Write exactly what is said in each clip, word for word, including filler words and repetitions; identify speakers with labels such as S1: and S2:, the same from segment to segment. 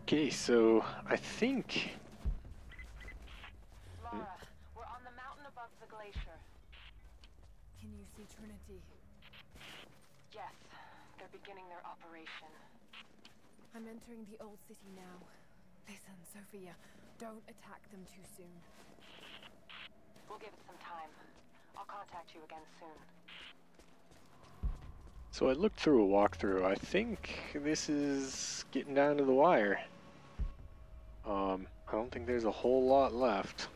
S1: Okay, so I think.
S2: Lara, we're on the mountain above the glacier.
S3: Can you see Trinity?
S2: Yes, they're beginning their operation.
S3: I'm entering the old city now. Listen, Sophia, don't attack them too soon.
S2: We'll give it some time. I'll contact you again soon.
S1: So I looked through a walkthrough. I think this is getting down to the wire. Um, I don't think there's a whole lot left.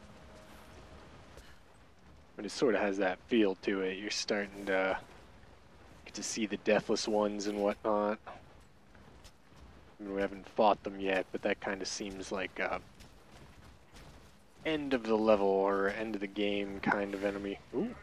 S1: But it sort of has that feel to it. You're starting to get to see the Deathless Ones and whatnot. I mean, we haven't fought them yet, but that kind of seems like a end of the level or end of the game kind of enemy. Ooh.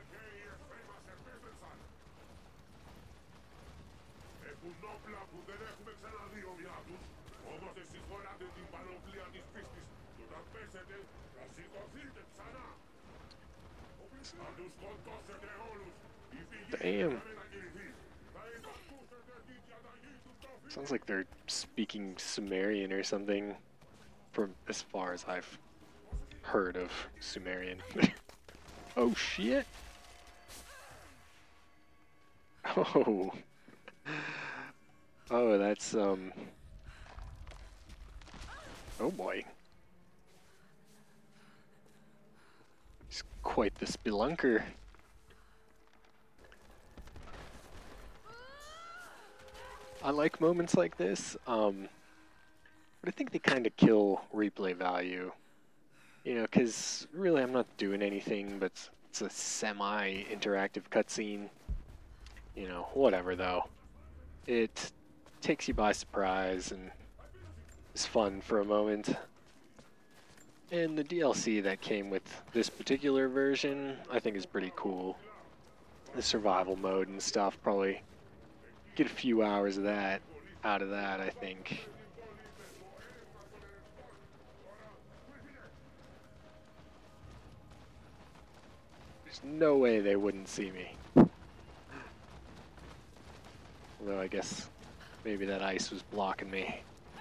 S1: Damn. Sounds like they're speaking Sumerian or something, from as far as I've heard of Sumerian. Oh shit! Oh. Oh, that's, um... oh boy. He's quite the spelunker. I like moments like this, um, but I think they kind of kill replay value. You know, because really I'm not doing anything, but it's, it's a semi-interactive cutscene. You know, whatever though. It takes you by surprise and is fun for a moment. And the D L C that came with this particular version, I think is pretty cool. The survival mode and stuff, probably get a few hours of that out of that, I think. There's no way they wouldn't see me. Although I guess maybe that ice was blocking me.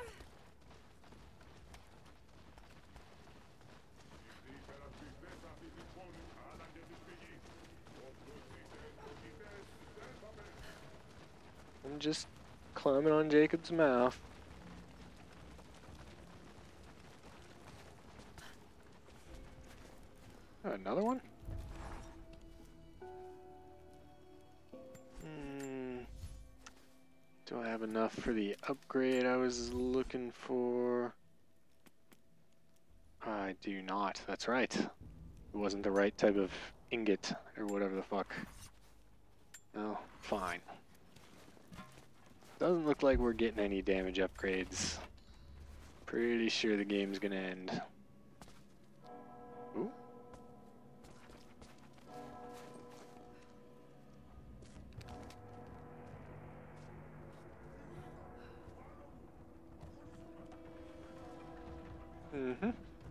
S1: I'm just climbing on Jacob's mouth. Oh, another one? Hmm. Do I have enough for the upgrade I was looking for? I do not. That's right. It wasn't the right type of ingot or whatever the fuck. Oh, fine. Doesn't look like we're getting any damage upgrades. Pretty sure the game's gonna end. Ooh. Mm-hmm.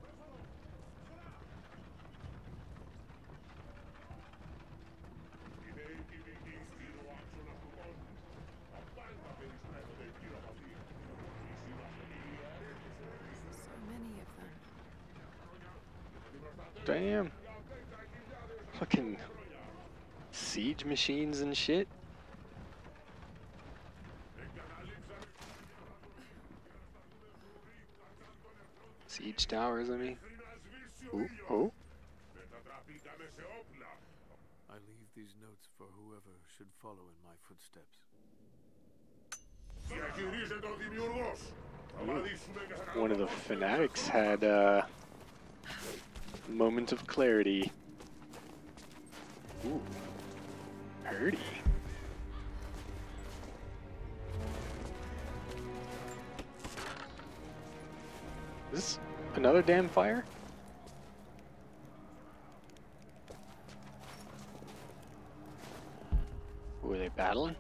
S1: Damn. Fucking siege machines and shit. Siege towers, I mean. Ooh, oh.
S4: I leave these notes for whoever should follow in my footsteps.
S1: Ooh. One of the fanatics had uh moment of clarity. Ooh. Purdy. Is this another damn fire? Were they battling?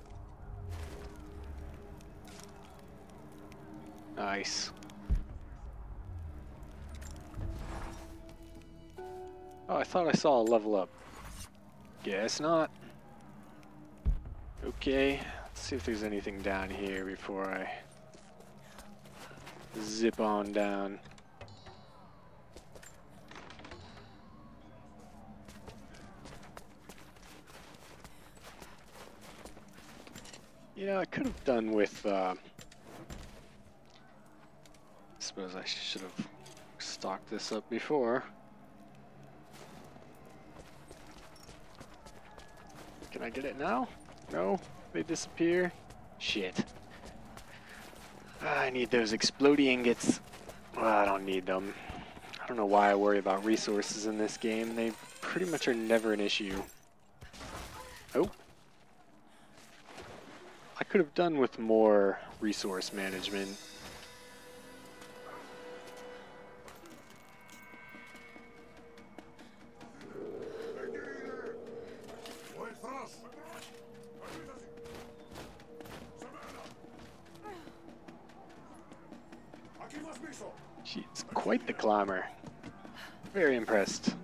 S1: Nice. Oh, I thought I saw a level up. Guess not. Okay, let's see if there's anything down here before I zip on down. You know, I could have done with, uh, I suppose I should have stocked this up before. Can I get it now? No? They disappear? Shit. I need those explodey ingots. Well, I don't need them. I don't know why I worry about resources in this game. They pretty much are never an issue. Oh. I could have done with more resource management. She's quite the climber. Very impressed.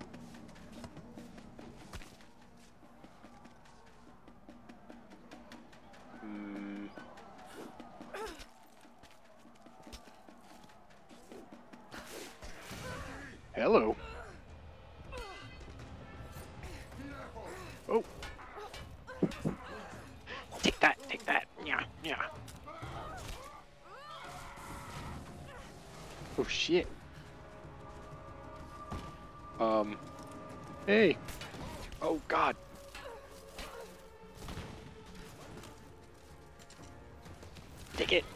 S1: Hmm. Hello. Oh. Take that, take that. Yeah, yeah. Oh shit. Um. Hey. Oh god. Take it.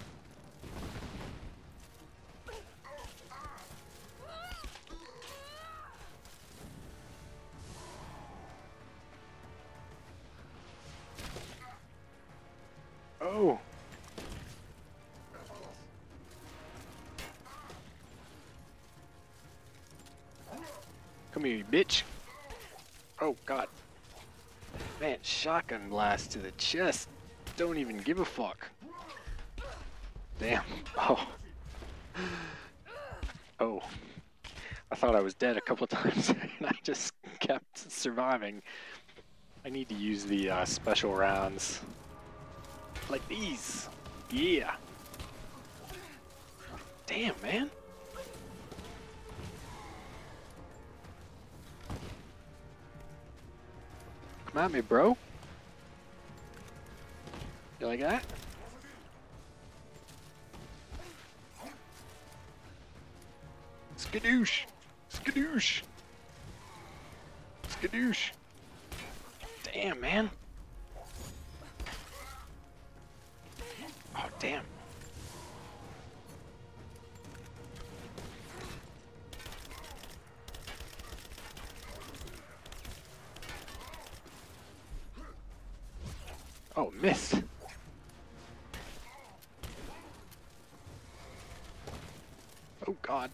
S1: Oh. Come here, you bitch. Oh, God. Man, shotgun blast to the chest. Don't even give a fuck. Damn. Oh. Oh. I thought I was dead a couple times and I just kept surviving. I need to use the uh, special rounds. Like these. Yeah. Damn, man. Come at me, bro. You like that? Skadoosh! Skadoosh! Skadoosh! Damn, man. Oh, damn. Oh, missed. Oh, God.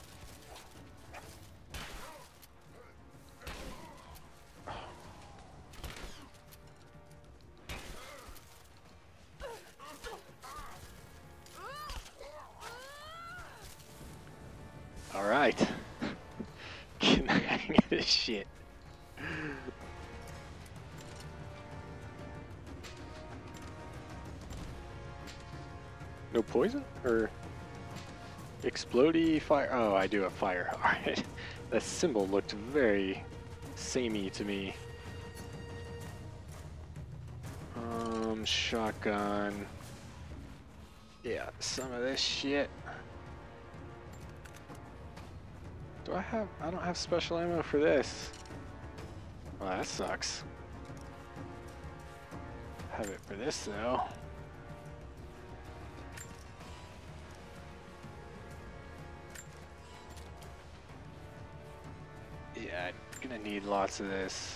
S1: All right. Get the hang of this shit. No poison? Or explodey fire? Oh, I do have fire. Alright. That symbol looked very samey to me. Um, shotgun. Yeah, some of this shit. Do I have, I don't have special ammo for this. Well, that sucks. Have it for this though. Yeah, I'm gonna need lots of this.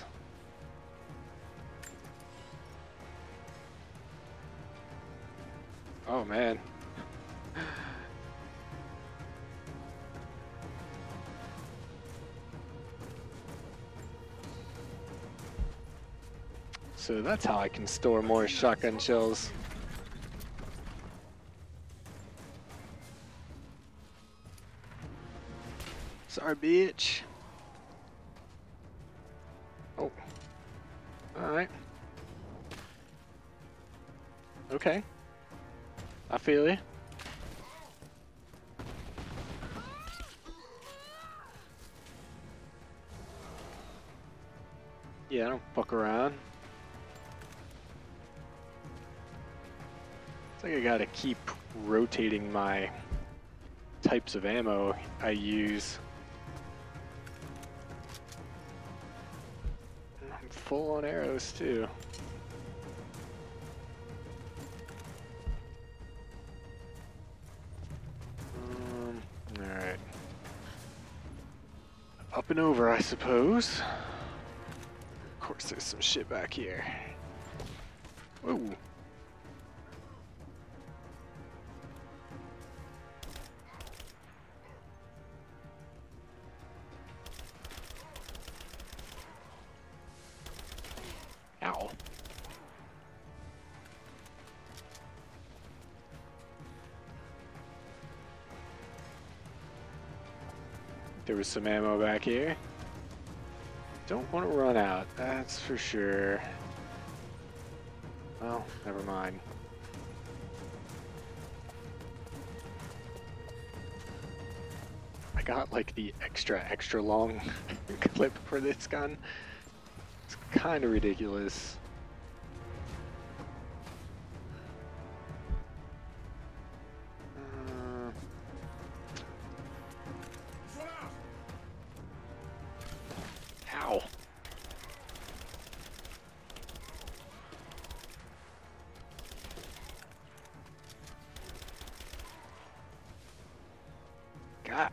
S1: Oh man. So that's how I can store more shotgun shells. Sorry, bitch. Oh. Alright. Okay. I feel you. Yeah, I don't fuck around. It's like I gotta keep rotating my types of ammo I use. I'm full on arrows too. Um, alright. Up and over, I suppose. Of course, there's some shit back here. Whoa. Ow. There was some ammo back here. Don't want to run out, that's for sure. Well, never mind. I got like the extra, extra long clip for this gun. It's kind of ridiculous. Uh, ow. God.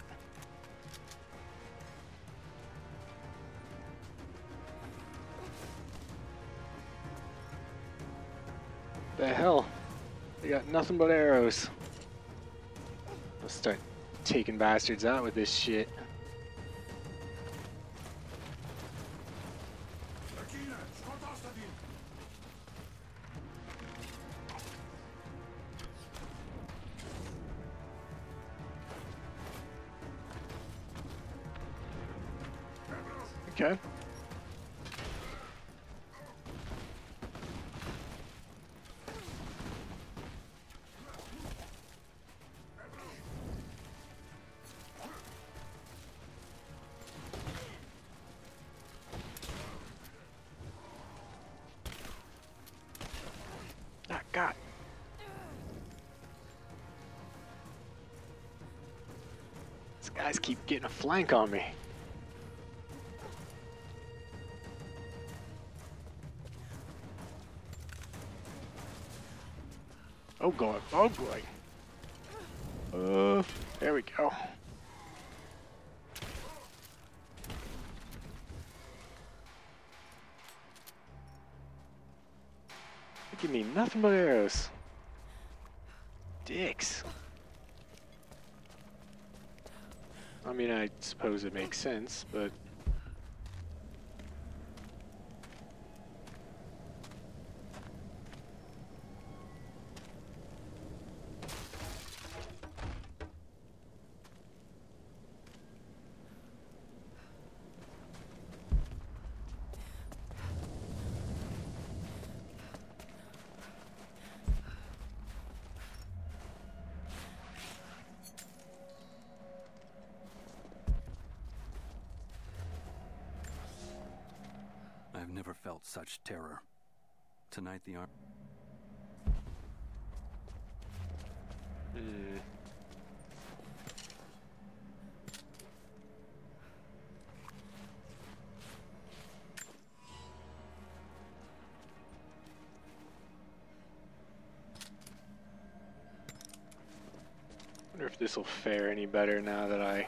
S1: The hell? They got nothing but arrows. Let's start taking bastards out with this shit. Okay. Ah, God. These guys keep getting a flank on me. Oh god, oh boy. Uh, there we go. They give me nothing but arrows. Dicks. I mean, I suppose it makes sense, but...
S4: I've never felt such terror. Tonight the arm...
S1: Hmm. Wonder if this will fare any better now that I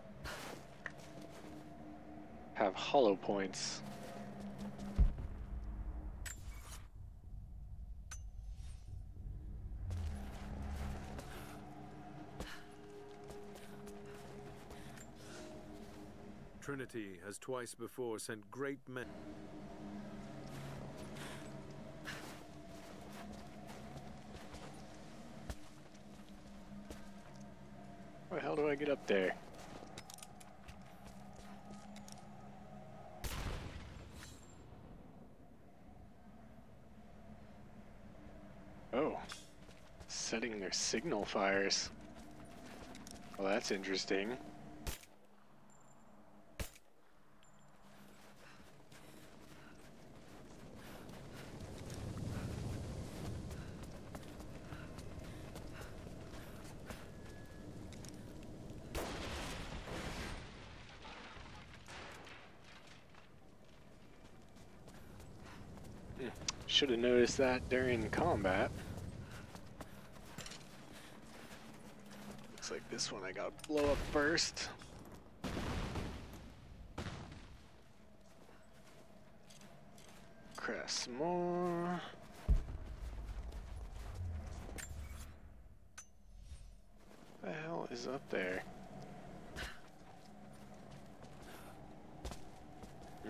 S1: have hollow points.
S4: Trinity has twice before sent great men...
S1: How the hell do I get up there? Oh, setting their signal fires. Well, that's interesting. should have noticed that during combat. Looks like this one I gotta blow up first. Craft some more. What the hell is up there? Hmm.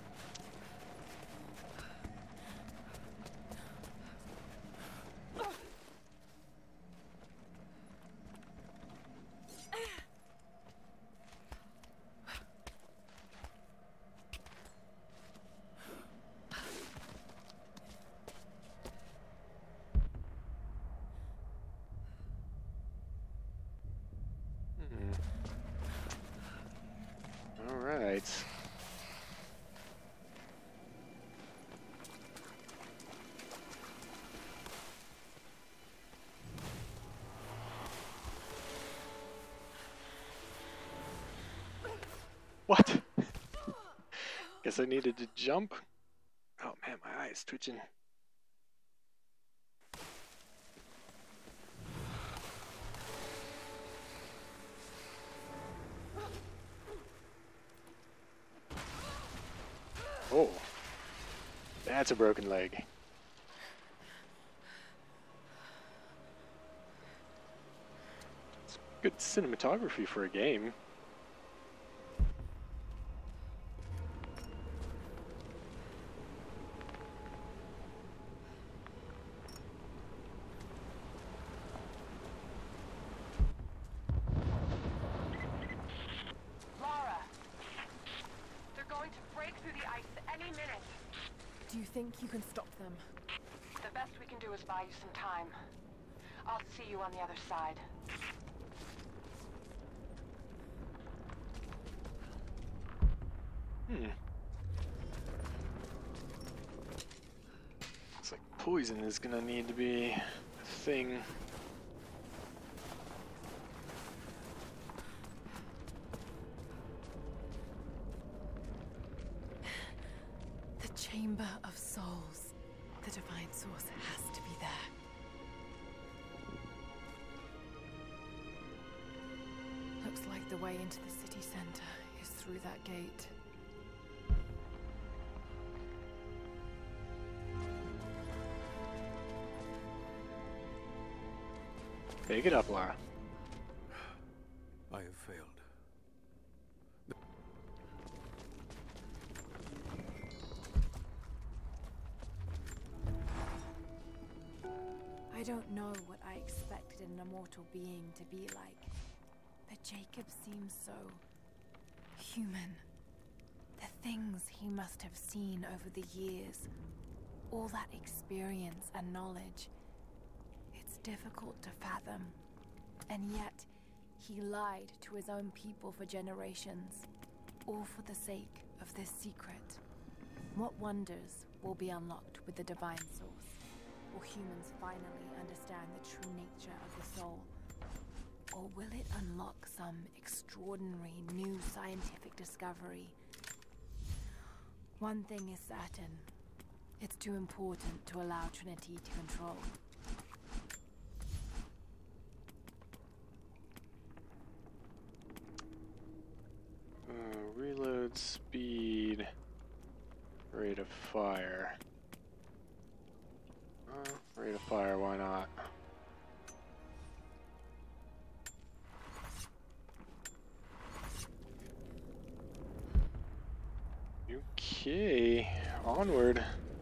S1: All right. What? Guess I needed to jump. Oh man, my eye is twitching. Oh, that's a broken leg. It's good cinematography for a game.
S2: Lara! They're going to break through the ice any minute.
S3: Do you think you can stop them?
S2: The best we can do is buy you some time. I'll see you on the other side.
S1: Hmm. Looks like poison is gonna need to be a thing.
S3: The Chamber of Souls. The Divine Source has to be there. Looks like the way into the city center is through that gate.
S1: Pick it up, Lara.
S4: I have failed.
S3: I don't know what I expected an immortal being to be like, but Jacob seems so human. The things he must have seen over the years, all that experience and knowledge, it's difficult to fathom. And yet, he lied to his own people for generations, all for the sake of this secret. What wonders will be unlocked with the Divine Source? Will humans finally understand the true nature of the soul? Or will it unlock some extraordinary new scientific discovery? One thing is certain. It's too important to allow Trinity to control.
S1: Uh, reload speed, rate of fire. Uh, rate of fire, why not? Okay, onward.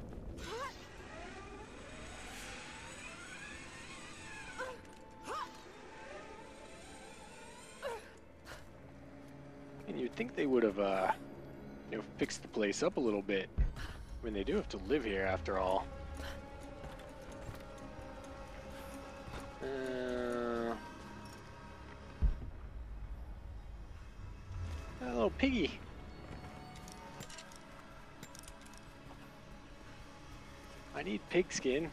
S1: And you'd think they would have, uh, you know, fixed the place up a little bit. I mean, they do have to live here after all. Uh, hello, piggy. I need pig skin.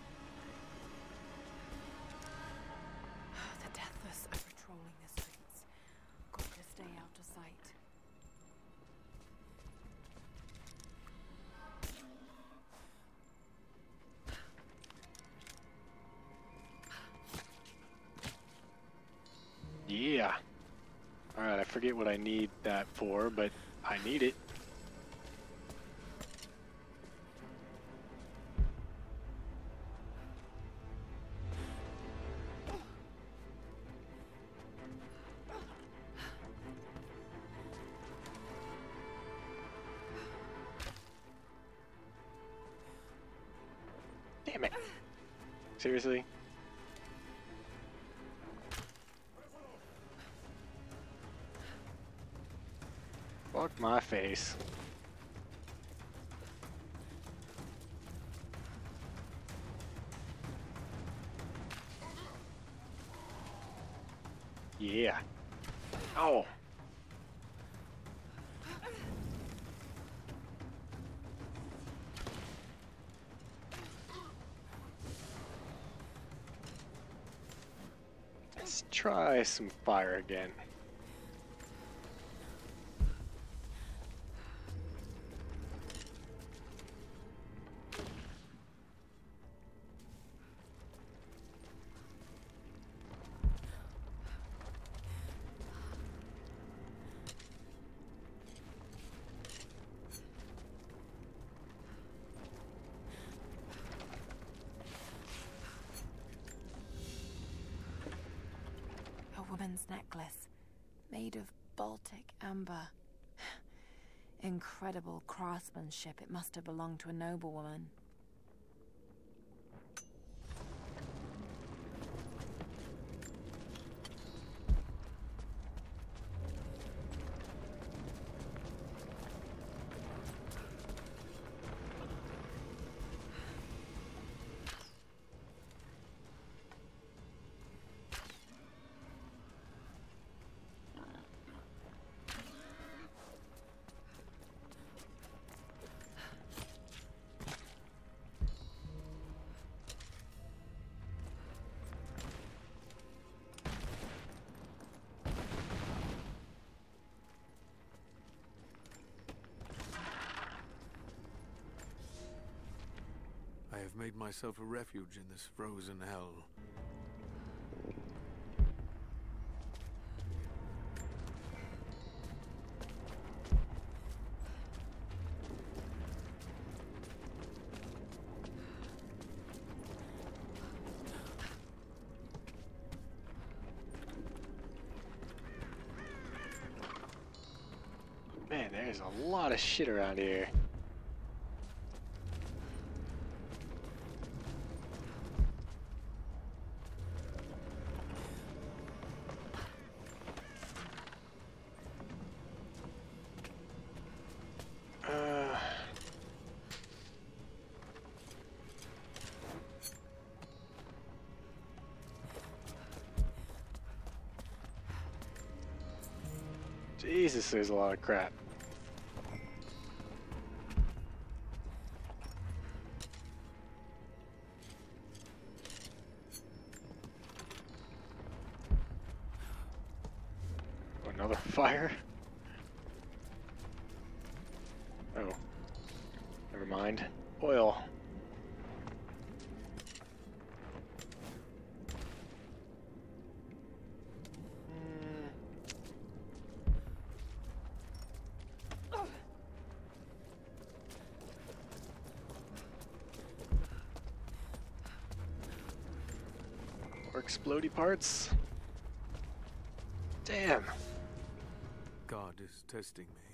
S3: The Deathless are patrolling the streets. Got to stay out of sight.
S1: forget what I need that for, but I need it. Damn it. Seriously? Fuck my face. Yeah. Oh. Let's try some fire again.
S3: Woman's necklace, made of Baltic amber. Incredible craftsmanship. It must have belonged to a noblewoman.
S4: I have made myself a refuge in this frozen hell.
S1: Man, there's a lot of shit around here. Uh, Jesus, there's a lot of crap. Another fire? Oh. Never mind. Oil. Hmm. More explodey parts? Damn.
S4: God is testing me.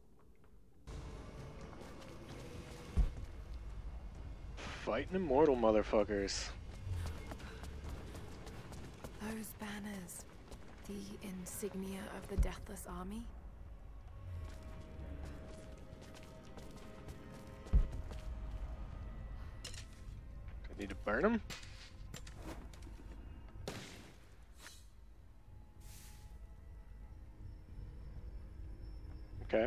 S1: Fighting immortal motherfuckers.
S3: Those banners, the insignia of the Deathless Army.
S1: I need to burn them? Okay.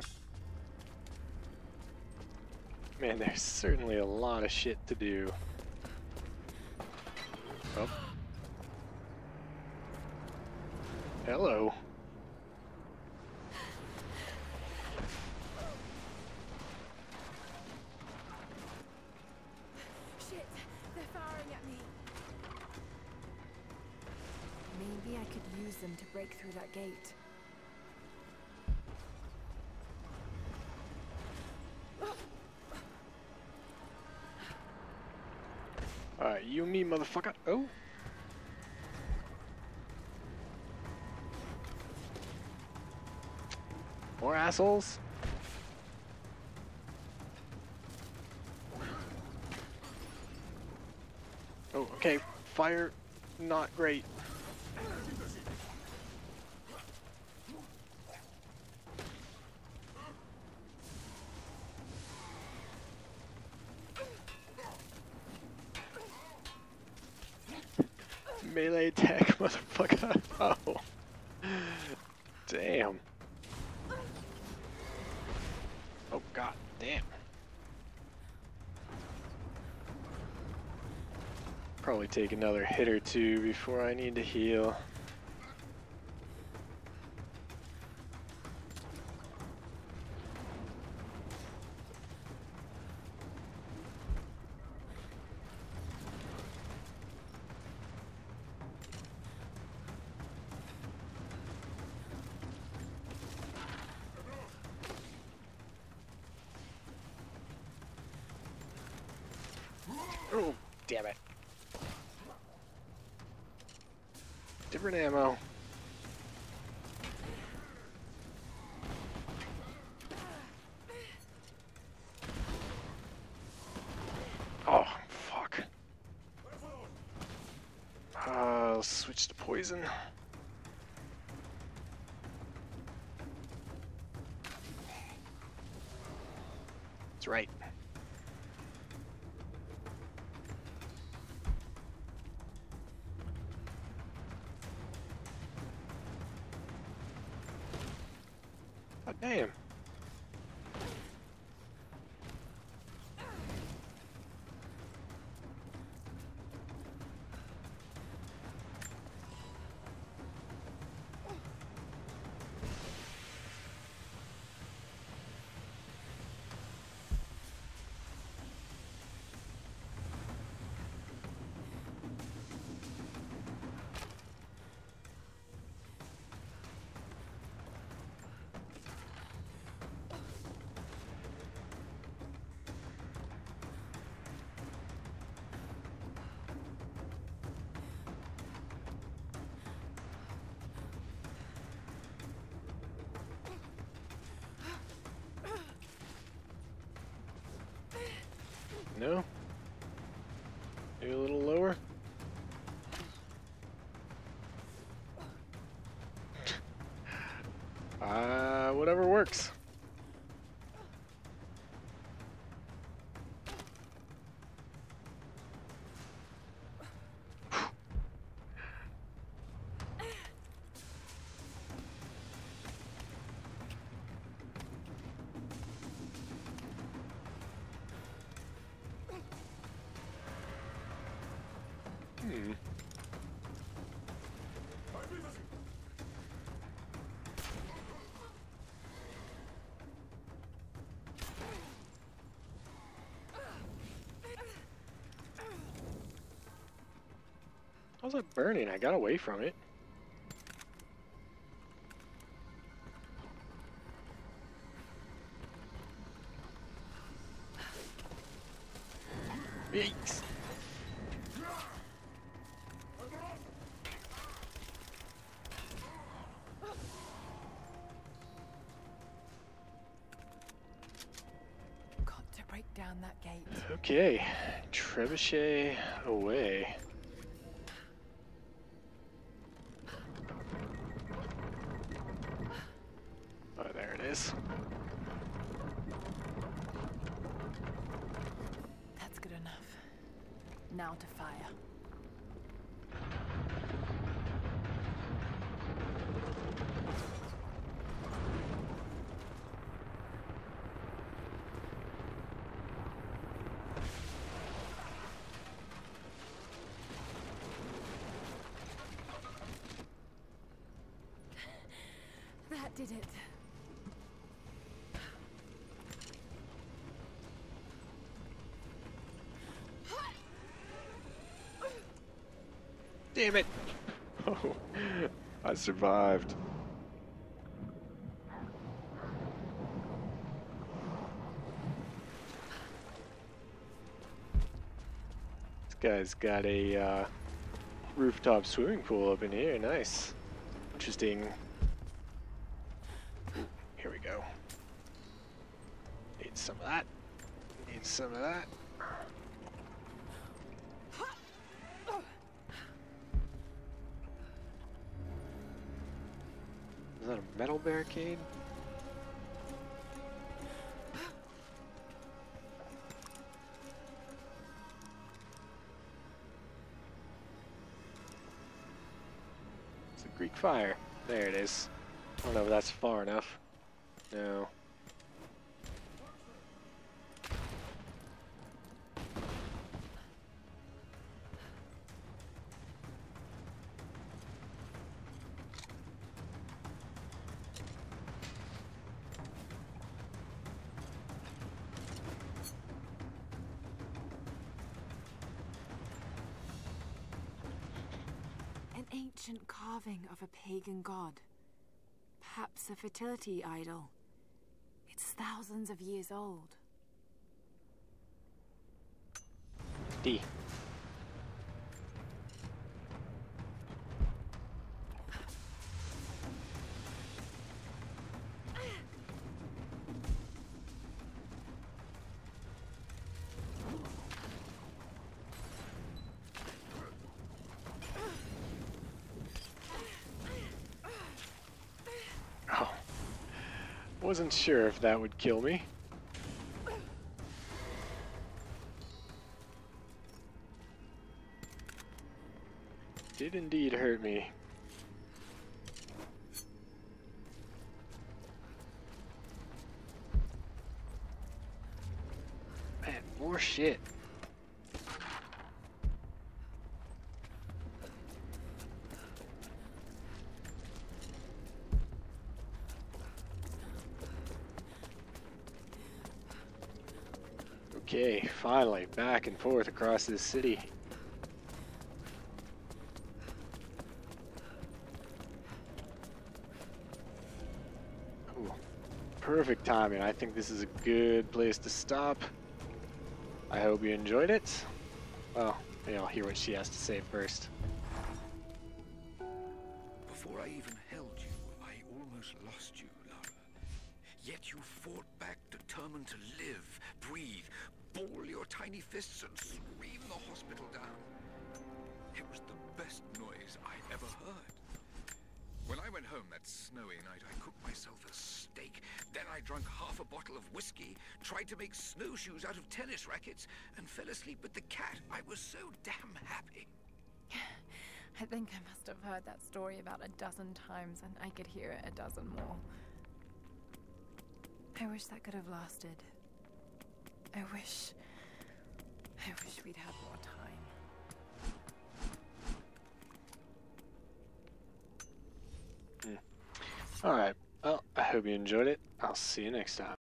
S1: Man, there's certainly a lot of shit to do. Oh. Hello.
S3: Shit, they're firing at me. Maybe I could use them to break through that gate.
S1: me, motherfucker. Oh. More assholes. Oh, okay. Fire, not great. Melee attack, motherfucker. Oh. Damn. Oh, god damn. Probably take another hit or two before I need to heal. Oh, damn it. Different ammo. Oh, fuck. Uh, I'll switch to poison. That's right. Oh, damn. No? Maybe a little lower? Uh, whatever works. Hmm. How's that burning? I got away from it. Yikes.
S3: Got to break down that gate.
S1: Okay, trebuchet away. Oh, there it is.
S3: That's good enough. Now to fire. That did it.
S1: Damn it! Oh, I survived. It's guy's got a uh, rooftop swimming pool up in here. Nice. Interesting. Ooh, here we go. Need some of that. Need some of that. Is that a metal barricade? It's a Greek fire. There it is. I don't know if that's far enough. No.
S3: An ancient carving of a pagan god. Perhaps a fertility idol. It's thousands of years old.
S1: D. Oh. Wasn't sure if that would kill me. Did indeed hurt me. Man, more shit. Okay, finally, back and forth across this city. Ooh, perfect timing. I think this is a good place to stop. I hope you enjoyed it. Well, maybe I'll hear what she has to say first.
S5: Before I even held you, I almost lost you, Lara. Yet you fought back, determined to live, breathe, ball your tiny fists and scream the hospital down. It was the best noise I ever heard. When I went home that snowy night, I cooked myself a steak. Then I drank half a bottle of whiskey, tried to make snowshoes out of tennis rackets, and fell asleep with the cat. I was so damn happy.
S3: I think I must have heard that story about a dozen times, and I could hear it a dozen more. I wish that could have lasted. I wish... I wish we'd had more time.
S1: Alright, well, I hope you enjoyed it. I'll see you next time.